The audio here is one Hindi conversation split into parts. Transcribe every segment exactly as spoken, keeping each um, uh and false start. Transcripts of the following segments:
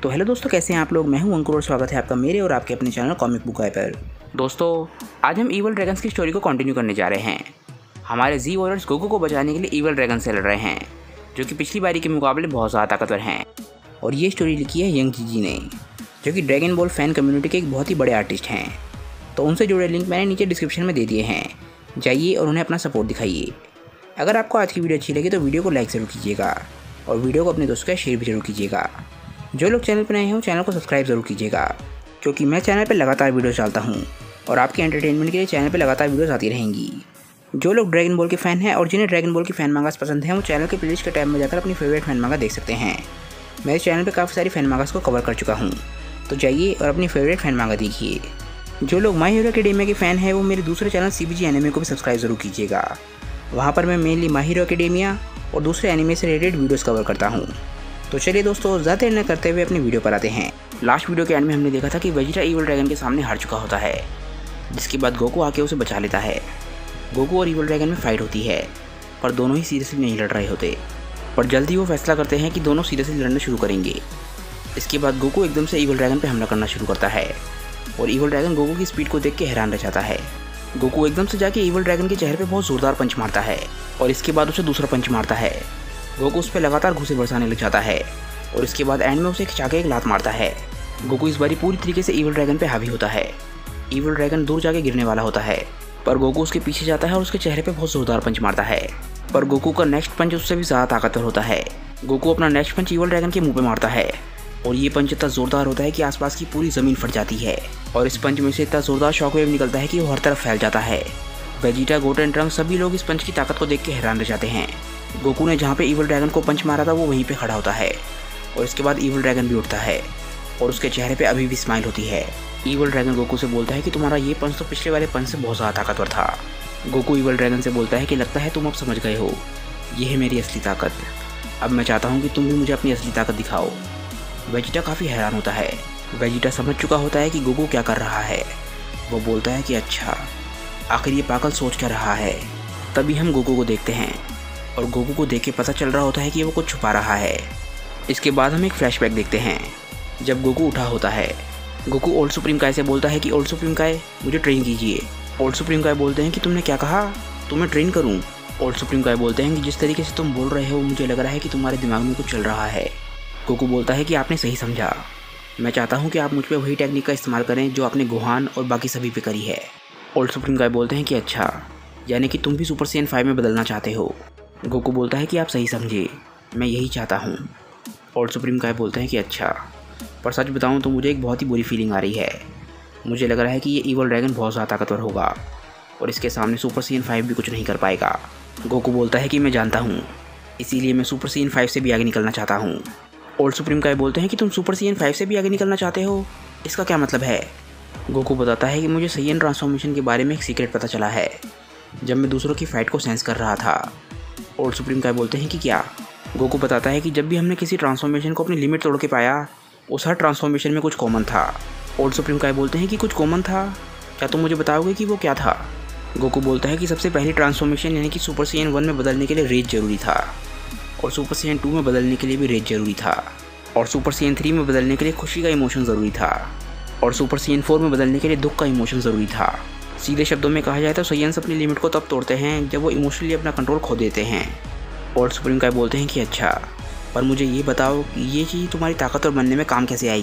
तो हेलो दोस्तों, कैसे हैं आप लोग। मैं हूं अंकुर और स्वागत है आपका मेरे और आपके अपने चैनल कॉमिक बुक गाय पर। दोस्तों, आज हम ईवल ड्रैगन्स की स्टोरी को कंटिन्यू करने जा रहे हैं। हमारे जी वॉरियर्स गोकू को बचाने के लिए ईवल ड्रैगन से लड़ रहे हैं, जो कि पिछली बारी के मुकाबले बहुत ज़्यादा ताकतवर हैं। और ये स्टोरी लिखी है यंग जीजी ने, जो कि ड्रैगन बॉल फैन कम्युनिटी के एक बहुत ही बड़े आर्टिस्ट हैं। तो उनसे जुड़े लिंक मैंने नीचे डिस्क्रिप्शन में दे दिए हैं, जाइए और उन्हें अपना सपोर्ट दिखाइए। अगर आपको आज की वीडियो अच्छी लगी तो वीडियो को लाइक ज़रूर कीजिएगा और वीडियो को अपने दोस्तों के शेयर भी जरूर कीजिएगा। जो लोग चैनल पर नए हैं चैनल को सब्सक्राइब ज़रूर कीजिएगा, क्योंकि मैं चैनल पर लगातार वीडियोस डालता हूं और आपके एंटरटेनमेंट के लिए चैनल पर लगातार वीडियोस आती रहेंगी। जो लोग ड्रैगन बॉल के फ़ैन हैं और जिन्हें ड्रैगन बॉल की फ़ैन मांगास पसंद है, वो चैनल के प्लेलिस्ट के टैब में जाकर अपनी फेवरेट फ़ैन मांगा देख सकते हैं। मेरे चैनल पर काफ़ी सारी फ़ैन मांगास को कवर कर चुका हूँ, तो जाइए और अपनी फेवरेट फ़ैन मांगा देखिए। जो लोग माई हीरो एकेडेमिया के फ़ैन हैं, वो मेरे दूसरे चैनल सीबीजी एनिमे को भी सब्सक्राइब ज़रूर कीजिएगा। वहाँ पर मैं मेनली माई हीरो एकेडेमिया और दूसरे एनिमे से रिलेटेड वीडियोस कवर करता हूँ। तो चलिए दोस्तों, ज़्यादा देर न करते हुए अपनी वीडियो पर आते हैं। लास्ट वीडियो के एंड में हमने देखा था कि वेजिटा ईवल ड्रैगन के सामने हार चुका होता है, जिसके बाद गोकू आके उसे बचा लेता है। गोकू और ईवल ड्रैगन में फाइट होती है, पर दोनों ही सीरियसली नहीं लड़ रहे होते। पर जल्दी वो फैसला करते हैं कि दोनों सीरियसली लड़ना शुरू करेंगे। इसके बाद गोकू एकदम से ईवल ड्रैगन पर हमला करना शुरू करता है और ईवल ड्रैगन गोकू की स्पीड को देख के हैरान रह जाता है। गोकू एकदम से जाके ईवल ड्रैगन के चेहरे पे बहुत ज़ोरदार पंच मारता है और इसके बाद उसे दूसरा पंच मारता है। गोकू उस पर लगातार घुसे बरसाने लग जाता है और इसके बाद एंड में उसे खिंचा के एक लात मारता है। गोकू इस बारी पूरी तरीके से ईवल ड्रैगन पे हावी होता है। ईवल ड्रैगन दूर जाके गिरने वाला होता है, पर गोकू उसके पीछे जाता है और उसके चेहरे पे बहुत ज़ोरदार पंच मारता है। पर गोकू का नेक्स्ट पंच उससे भी ज़्यादा ताकतवर होता है। गोकू अपना नेक्स्ट पंच ईवल ड्रैगन के मुँह पे मारता है और ये पंच इतना ज़ोरदार होता है कि आसपास की पूरी ज़मीन फट जाती है और इस पंच में से इतना ज़ोरदार शॉकवेव निकलता है कि वो हर तरफ फैल जाता है। वेजिटा, गोटेन, ट्रंक सभी लोग इस पंच की ताकत को देख के हैरान रह जाते हैं। गोकू ने जहाँ पे ईवल ड्रैगन को पंच मारा था वो वहीं पे खड़ा होता है और इसके बाद ईवल ड्रैगन भी उठता है और उसके चेहरे पे अभी भी स्माइल होती है। ईवल ड्रैगन गोकू से बोलता है कि तुम्हारा ये पंच तो पिछले वाले पंच से बहुत ज़्यादा ताकतवर था। गोकू ईवल ड्रैगन से बोलता है कि लगता है तुम अब समझ गए हो, ये है मेरी असली ताकत। अब मैं चाहता हूँ कि तुम भी मुझे अपनी असली ताकत दिखाओ। वेजिटा काफ़ी हैरान होता है। वेजिटा समझ चुका होता है कि गोकू क्या कर रहा है। वो बोलता है कि अच्छा, आखिर ये पागल सोच क्या रहा है। तभी हम गोकू को देखते हैं और गोकू को देख के पता चल रहा होता है कि वो कुछ छुपा रहा है। इसके बाद हम एक फ्लैशबैक देखते हैं जब गोकू उठा होता है। गोकू ओल्ड सुप्रीम काय से बोलता है कि ओल्ड सुप्रीम काय, मुझे ट्रेन कीजिए। ओल्ड सुप्रीम काय बोलते हैं कि तुमने क्या कहा, तुम्हें ट्रेन करूँ। ओल्ड सुप्रीम काय बोलते हैं कि जिस तरीके से तुम बोल रहे हो मुझे लग रहा है कि तुम्हारे दिमाग में कुछ चल रहा है। गोकू बोलता है कि आपने सही समझा, मैं चाहता हूँ कि आप मुझ पर वही टेक्निक का इस्तेमाल करें जो आपने गोहान और बाकी सभी पे करी है। ओल्ड सुप्रीम काय बोलते हैं कि अच्छा, यानी कि तुम भी सुपर सैयन फाइव में बदलना चाहते हो। गोकू बोलता है कि आप सही समझे, मैं यही चाहता हूँ। ओल्ड सुप्रीम काय बोलते हैं कि अच्छा, पर सच बताऊँ तो मुझे एक बहुत ही बुरी फीलिंग आ रही है। मुझे लग रहा है कि ये ईवल ड्रैगन बहुत ज़्यादा ताकतवर होगा और इसके सामने सुपर सैयन फाइव भी कुछ नहीं कर पाएगा। गोकू बोलता है कि मैं जानता हूँ, इसीलिए मैं सुपर सैयन फाइव से भी आगे निकलना चाहता हूँ। ओल्ड सुप्रीम काय बोलते हैं कि तुम सुपर सैयन फाइव से भी आगे निकलना चाहते हो, इसका क्या मतलब है। गोकू बताता है कि मुझे सैयन ट्रांसफॉर्मेशन के बारे में एक सीक्रेट पता चला है जब मैं दूसरों की फ़ाइट को सेंस कर रहा था। ओल्ड सुप्रीम काय बोलते हैं कि क्या। गोकू बताता है कि जब भी हमने किसी ट्रांसफॉर्मेशन को अपनी लिमिट तोड़ के पाया, उस हर ट्रांसफॉर्मेशन में कुछ कॉमन था। ओल्ड सुप्रीम काय बोलते हैं कि कुछ कॉमन था, क्या तुम मुझे बताओगे कि वो क्या था। गोकू बोलता है कि सबसे पहली ट्रांसफॉर्मेशन यानी कि सुपर सैयन वन में बदलने के लिए रेज ज़रूरी था और सुपर सैयन टू में बदलने के लिए भी रेज ज़रूरी था और सुपर सैयन थ्री में बदलने के लिए खुशी का इमोशन ज़रूरी था और सुपर सैयन फोर में बदलने के लिए दुख का इमोशन ज़रूरी था। सीधे शब्दों में कहा जाए तो सैयन्स अपनी लिमिट को तब तोड़ते हैं जब वो इमोशनली अपना कंट्रोल खो देते हैं। ओल्ड सुप्रीम काय बोलते हैं कि अच्छा, पर मुझे ये बताओ कि ये चीज़ तुम्हारी ताकतवर बनने में काम कैसे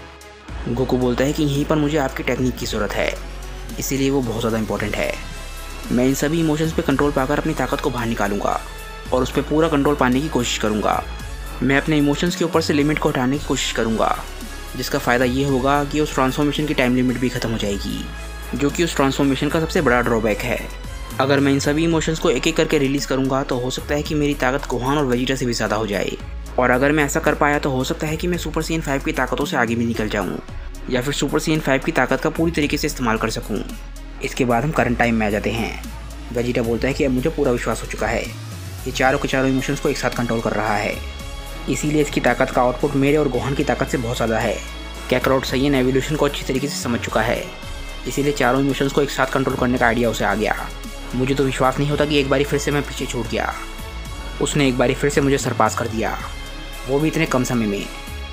आएगी। गोकू बोलता है कि यहीं पर मुझे आपकी टेक्निक की ज़रूरत है, इसीलिए वो बहुत ज़्यादा इंपॉर्टेंट है। मैं इन सभी इमोशंस पे कंट्रोल पाकर अपनी ताकत को बाहर निकालूंगा और उस पर पूरा कंट्रोल पाने की कोशिश करूंगा। मैं अपने इमोशंस के ऊपर से लिमिट को हटाने की कोशिश करूंगा, जिसका फ़ायदा ये होगा कि उस ट्रांसफॉर्मेशन की टाइम लिमिट भी ख़त्म हो जाएगी, जो कि उस ट्रांसफॉर्मेशन का सबसे बड़ा ड्रॉबैक है। अगर मैं इन सभी इमोशंस को एक एक करके रिलीज़ करूंगा तो हो सकता है कि मेरी ताकत गोहान और वेजिटा से भी ज़्यादा हो जाए, और अगर मैं ऐसा कर पाया तो हो सकता है कि मैं सुपर सैयन फाइव की ताकतों से आगे भी निकल जाऊँ या फिर सुपर सैयन फाइव की ताकत का पूरी तरीके से इस्तेमाल कर सकूँ। इसके बाद हम करंट टाइम में आ जाते हैं। वेजिटा बोलता है कि अब मुझे पूरा विश्वास हो चुका है, ये चारों के चारों इमोशंस को एक साथ कंट्रोल कर रहा है, इसीलिए इसकी ताकत का आउटपुट मेरे और गोहान की ताकत से बहुत ज़्यादा है। कैकरॉट सैयन एवोल्यूशन को अच्छी तरीके से समझ चुका है, इसीलिए चारों इमोशंस को एक साथ कंट्रोल करने का आइडिया उसे आ गया। मुझे तो विश्वास नहीं होता कि एक बारी फिर से मैं पीछे छूट गया। उसने एक बारी फिर से मुझे सरपास कर दिया, वो भी इतने कम समय में।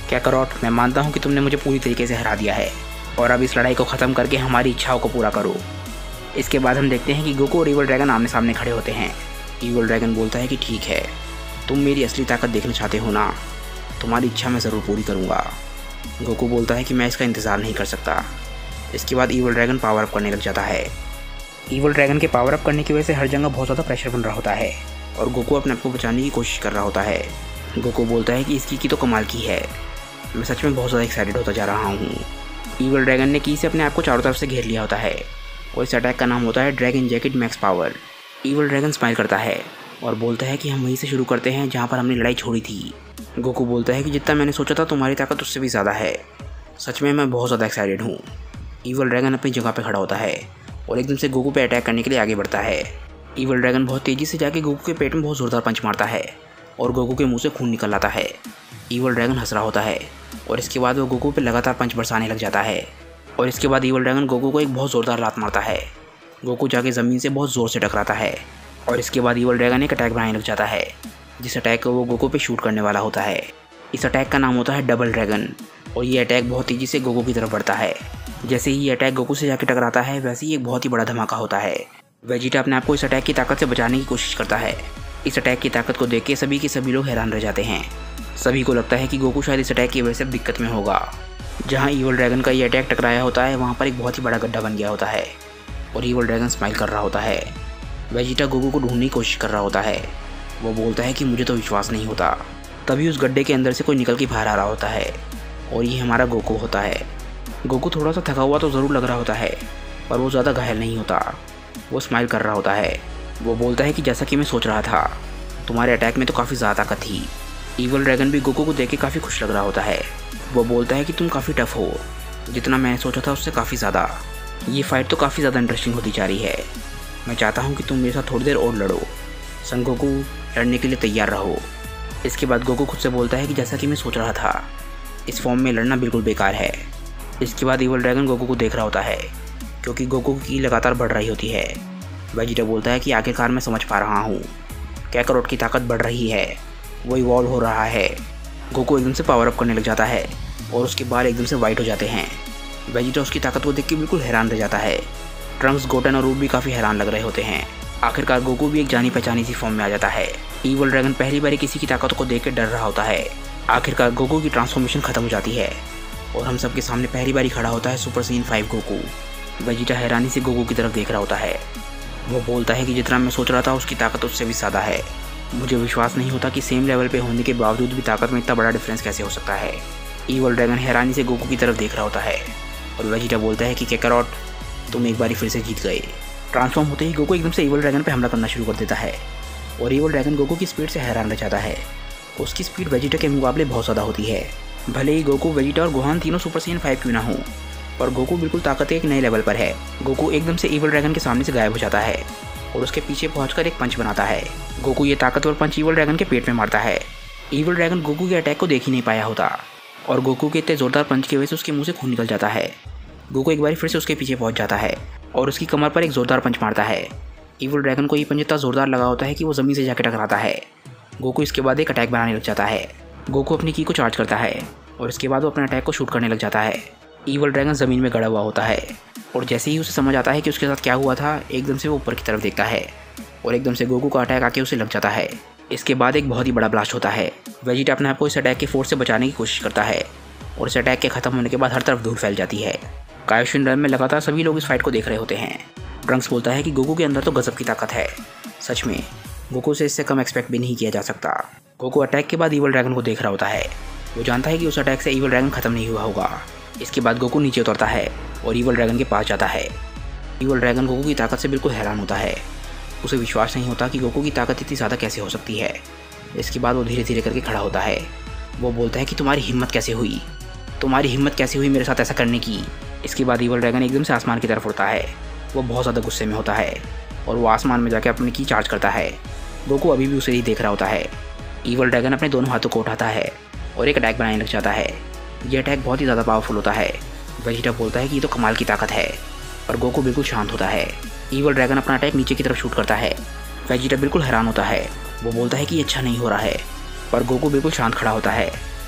काकारोट, मैं मानता हूँ कि तुमने मुझे पूरी तरीके से हरा दिया है और अब इस लड़ाई को ख़त्म करके हमारी इच्छाओं को पूरा करो। इसके बाद हम देखते हैं कि गोकू और ईवल ड्रैगन आमने सामने खड़े होते हैं। ईवल ड्रैगन बोलता है कि ठीक है, तुम मेरी असली ताकत देखना चाहते हो ना, तुम्हारी इच्छा मैं ज़रूर पूरी करूँगा। गोकू बोलता है कि मैं इसका इंतज़ार नहीं कर सकता। इसके बाद ईवल ड्रैगन पावर अप करने लग जाता है। ईवल ड्रैगन के पावर अप करने की वजह से हर जगह बहुत ज़्यादा प्रेशर बन रहा होता है और गोकू अपने आप को बचाने की कोशिश कर रहा होता है। गोकू बोलता है कि इसकी की तो कमाल की है, मैं सच में बहुत ज़्यादा एक्साइटेड होता जा रहा हूँ। ईवल ड्रैगन ने की से अपने आप को चारों तरफ से घेर लिया होता है और इस अटैक का नाम होता है dragon jacket max power. Evil dragon smile करता है और बोलता है कि हम वहीं से शुरू करते हैं जहाँ पर हमने लड़ाई छोड़ी थी। गोकू बोलता है कि जितना मैंने सोचा था तुम्हारी ताकत उससे भी ज़्यादा है, सच में मैं बहुत ज़्यादा एक्साइटेड हूँ। ईवल ड्रैगन अपनी जगह पर खड़ा होता है और एकदम से गोकू पे अटैक करने के लिए आगे बढ़ता है। ईवल ड्रैगन बहुत तेज़ी से जाके गोकू के पेट में बहुत ज़ोरदार पंच मारता है और गोकू के मुंह से खून निकल आता है। ईवल ड्रैगन हंस रहा होता है और इसके बाद वो गोकू पे लगातार पंच बरसाने लग जाता है और इसके बाद ईवल ड्रैगन गोकू को एक बहुत ज़ोरदार लात मारता है। गोकू जाके ज़मीन से बहुत ज़ोर से टकराता है और इसके बाद ईवल ड्रैगन एक अटैक बनाने लग जाता है, जिस अटैक को वो गोकू पे शूट करने वाला होता है। इस अटैक का नाम होता है डबल ड्रैगन और ये अटैक बहुत तेज़ी से गोकू की तरफ बढ़ता है। जैसे ही ये अटैक गोकू से जाके टकराता है वैसे ही एक बहुत ही बड़ा धमाका होता है। वेजिटा अपने आप को इस अटैक की ताकत से बचाने की कोशिश करता है। इस अटैक की ताकत को देख के सभी के सभी लोग हैरान रह जाते हैं। सभी को लगता है कि गोकू शायद इस अटैक की वजह से दिक्कत में होगा। जहाँ ईवल ड्रैगन का ये अटैक टकराया होता है वहाँ पर एक बहुत ही बड़ा गड्ढा बन गया होता है और ईवल ड्रैगन स्माइल कर रहा होता है। वेजिटा गोकू को ढूंढने की कोशिश कर रहा होता है। वो बोलता है कि मुझे तो विश्वास नहीं होता। तभी उस गड्ढे के अंदर से कोई निकल के बाहर आ रहा होता है और ये हमारा गोकू होता है। गोकू थोड़ा सा थका हुआ तो ज़रूर लग रहा होता है पर वो ज़्यादा घायल नहीं होता। वो स्माइल कर रहा होता है। वो बोलता है कि जैसा कि मैं सोच रहा था, तुम्हारे अटैक में तो काफ़ी ज़्यादा ताकत थी। ईवल ड्रैगन भी गोकू को देख के काफ़ी खुश लग रहा होता है। वो बोलता है कि तुम काफ़ी टफ हो, जितना मैंने सोचा था उससे काफ़ी ज़्यादा। ये फाइट तो काफ़ी ज़्यादा इंटरेस्टिंग होती जा रही है। मैं चाहता हूँ कि तुम मेरे साथ थोड़ी देर और लड़ो। सन गोकू, लड़ने के लिए तैयार रहो। इसके बाद गोकू खुद से बोलता है कि जैसा कि मैं सोच रहा था, इस फॉर्म में लड़ना बिल्कुल बेकार है। इसके बाद ईवल ड्रैगन गोकू को देख रहा होता है क्योंकि गोकू की लगातार बढ़ रही होती है। वेजिटा बोलता है कि आखिरकार मैं समझ पा रहा हूँ, काकारोट की ताकत बढ़ रही है, वो इवॉल्व हो रहा है। गोकू एकदम से पावर अप करने लग जाता है और उसके बाल एकदम से वाइट हो जाते हैं। वेजिटा उसकी ताकत को देख के बिल्कुल हैरान रह जाता है। ट्रंक्स, गोटेन और रूट भी काफ़ी हैरान लग रहे होते हैं। आखिरकार गोकू भी एक जानी पहचानी सी फॉर्म में आ जाता है। ईवल ड्रैगन पहली बार किसी की ताकत को देख के डर रहा होता है। आखिरकार गोकू की ट्रांसफॉर्मेशन खत्म हो जाती है और हम सबके सामने पहली बारी खड़ा होता है super Saiyan five Goku. Vegeta हैरानी से गोकू की तरफ देख रहा होता है। वो बोलता है कि जितना मैं सोच रहा था उसकी ताकत उससे भी ज़्यादा है। मुझे विश्वास नहीं होता कि सेम लेवल पे होने के बावजूद भी ताकत में इतना बड़ा डिफरेंस कैसे हो सकता है। ईवल ड्रैगन हैरानी से गोकू की तरफ देख रहा होता है और वेजिटा बोलता है कि काकारोट, तुम एक बारी फिर से जीत गए। ट्रांसफॉर्म होते ही गोकू एकदम से ईवल ड्रैगन पे हमला करना शुरू कर देता है और ईवल ड्रैगन गोकू की स्पीड से हैरान रह जाता है। उसकी स्पीड वेजिटा के मुकाबले बहुत ज़्यादा होती है। भले ही गोकू, वेजिटा और गोहान तीनों सुपर साइन फाइव क्यों ना हो, पर गोकू बिल्कुल ताकत के एक नए लेवल पर है। गोकू एकदम से ईवल ड्रैगन के सामने से गायब हो जाता है और उसके पीछे पहुंचकर एक पंच बनाता है। गोकू ये ताकतवर पंच ईवल ड्रैगन के पेट में मारता है। ईवल ड्रैगन गोकू के अटैक को देख ही नहीं पाया होता और गोकू के इतने ज़ोरदार पंच की वजह से उसके मुंह से खून निकल जाता है। गोकू एक बार फिर से उसके पीछे पहुंच जाता है और उसकी कमर पर एक ज़ोरदार पंच मारता है। ईवल ड्रैगन को ये पंच इतना ज़ोरदार लगा होता है कि वो ज़मीन से जाकर टकराता है। गोकू इसके बाद एक अटैक बनाने लग जाता है। गोकू अपनी की को चार्ज करता है और इसके बाद वो अपने अटैक को शूट करने लग जाता है। ईवल ड्रैगन ज़मीन में गड़ा हुआ होता है और जैसे ही उसे समझ आता है कि उसके साथ क्या हुआ था, एकदम से वो ऊपर की तरफ देखता है और एकदम से गोकू का अटैक आके उसे लग जाता है। इसके बाद एक बहुत ही बड़ा ब्लास्ट होता है। वेजिटा अपने आप को इस अटैक के फोर्स से बचाने की कोशिश करता है और इस अटैक के खत्म होने के बाद हर तरफ धूल फैल जाती है। कायोशिन रन में लगातार सभी लोग इस फाइट को देख रहे होते हैं। ट्रंक्स बोलता है कि गोकू के अंदर तो गजब की ताकत है। सच में गोकू से इससे कम एक्सपेक्ट भी नहीं किया जा सकता। गोकू अटैक के बाद ईवल ड्रैगन को देख रहा होता है। वो जानता है कि उस अटैक से ईवल ड्रैगन खत्म नहीं हुआ होगा। इसके बाद गोकू नीचे उतरता है और ईवल ड्रैगन के पास जाता है। ईवल ड्रैगन गोकू की ताकत से बिल्कुल हैरान होता है। उसे विश्वास नहीं होता कि गोकू की ताकत इतनी ज़्यादा कैसे हो सकती है। इसके बाद वो धीरे धीरे करके खड़ा होता है। वो बोलता है कि तुम्हारी हिम्मत कैसे हुई तुम्हारी हिम्मत कैसे हुई मेरे साथ ऐसा करने की। इसके बाद ईवल ड्रैगन एकदम से आसमान की तरफ उड़ता है। वो बहुत ज़्यादा गुस्से में होता है और वो आसमान में जाकर अपनी की चार्ज करता है। गोकू अभी भी उसे ही देख रहा होता है। ईवल ड्रैगन अपने दोनों हाथों को उठाता है और एक अटैक बनाने लग जाता है। यह अटैक बहुत ही ज़्यादा पावरफुल होता है। वेजिटा बोलता है कि ये तो कमाल की ताकत है, पर गोकू बिल्कुल शांत होता है। ईवल ड्रैगन अपना अटैक नीचे की तरफ शूट करता है। वेजिटा बिल्कुल हैरान होता है। वो बोलता है कि ये अच्छा नहीं हो रहा है, पर गोकू बिल्कुल शांत खड़ा होता है।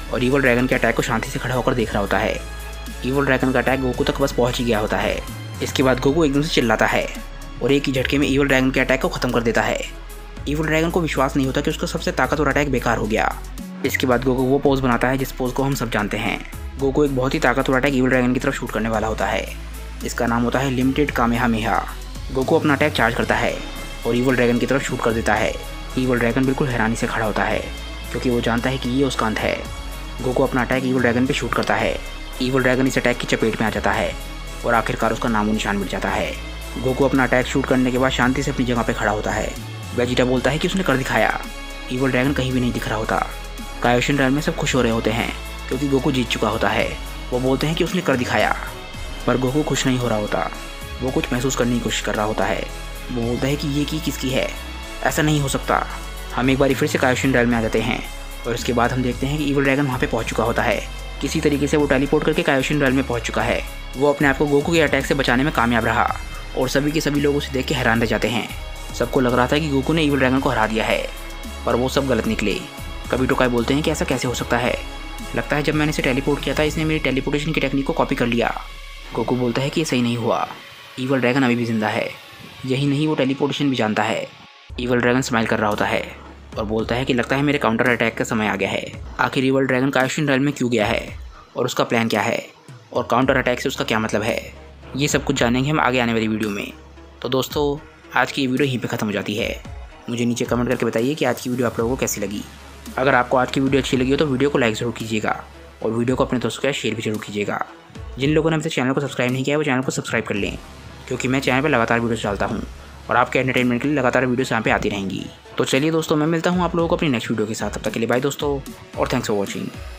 और ईवल ड्रैगन के अटैक को शांति से खड़ा होकर देख रहा होता है। ईवल ड्रैगन का अटैक गोकू तक बस पहुंच ही गया होता है। इसके बाद गोकू एकदम से चिल्लाता है और एक ही झटके में ईवल ड्रैगन के अटैक को खत्म कर देता है। ईवल ड्रैगन को विश्वास नहीं होता कि उसका सबसे ताकतवर अटैक बेकार हो गया। इसके बाद गोकू वो पोज बनाता है जिस पोज को हम सब जानते हैं। गोकू एक बहुत ही ताकतवर अटैक ईवल ड्रैगन की तरफ शूट करने वाला होता है। इसका नाम होता है लिमिटेड कामेहामेहा। गोकू अपना अटैक चार्ज करता है और ईवल ड्रैगन की तरफ शूट कर देता है। ईवल ड्रैगन बिल्कुल हैरानी से खड़ा होता है क्योंकि वो जानता है कि ये उसका अंत है। गोकू अपना अटैक ईवल ड्रैगन पे शूट करता है। ईवल ड्रैगन इस अटैक की चपेट में आ जाता है और आखिरकार उसका नामो निशान मिट जाता है। गोकू अपना अटैक शूट करने के बाद शांति से अपनी जगह पे खड़ा होता है। वेजिटा बोलता है कि उसने कर दिखाया। ईवल ड्रैगन कहीं भी नहीं दिख रहा होता। कायोशिन realm में सब खुश हो रहे होते हैं क्योंकि गोकू जीत चुका होता है। वो बोलते हैं कि उसने कर दिखाया, पर गोकू खुश नहीं हो रहा होता। वो कुछ महसूस करने की कोशिश कर रहा होता है। वो बोलता है कि ये की किसकी है, ऐसा नहीं हो सकता। हम एक बार फिर से कायोशिन realm में आ जाते हैं और इसके बाद हम देखते हैं कि ईवल ड्रैगन वहाँ पे पहुँच चुका होता है। किसी तरीके से वो टेलीपोर्ट करके कायोशिन realm में पहुँच चुका है। वो अपने आप को गोकू के अटैक से बचाने में कामयाब रहा और सभी के सभी लोग उसे देख के हैरान रह जाते हैं। सबको लग रहा था कि गोकू ने ईवल ड्रैगन को हरा दिया है, पर वो सब गलत निकले। कभी टोकाई बोलते हैं कि ऐसा कैसे हो सकता है, लगता है जब मैंने इसे टेलीपोर्ट किया था इसने मेरी टेलीपोर्टेशन की टेक्निक को कॉपी कर लिया। गोकू बोलता है कि ये सही नहीं हुआ, ईवल ड्रैगन अभी भी जिंदा है। यही नहीं, वो टेलीपोर्टेशन भी जानता है। ईवल ड्रैगन स्माइल कर रहा होता है और बोलता है कि लगता है मेरे काउंटर अटैक का समय आ गया है। आखिर ईवल ड्रैगन कायोशिन realm में क्यों गया है और उसका प्लान क्या है और काउंटर अटैक से उसका क्या मतलब है, ये सब कुछ जानेंगे हम आगे आने वाली वीडियो में। तो दोस्तों, आज की ये वीडियो यहीं पे ख़त्म हो जाती है। मुझे नीचे कमेंट करके बताइए कि आज की वीडियो आप लोगों को कैसी लगी। अगर आपको आज की वीडियो अच्छी लगी हो तो वीडियो को लाइक ज़रूर कीजिएगा और वीडियो को अपने दोस्तों के साथ शेयर भी जरूर कीजिएगा। जिन लोगों ने अभी तक चैनल को सब्सक्राइब नहीं किया है वो चैनल को सब्सक्राइब कर लें, क्योंकि मैं चैनल पर लगातार वीडियोस डालता हूँ और आपके एंटरटेनमेंट के लिए लगातार वीडियोस यहाँ पे आती रहेंगी। तो चलिए दोस्तों, मैं मिलता हूँ आप लोगों को अपनी नेक्स्ट वीडियो के साथ। तब तक के लिए बाय दोस्तों और थैंक्स फॉर वॉचिंग।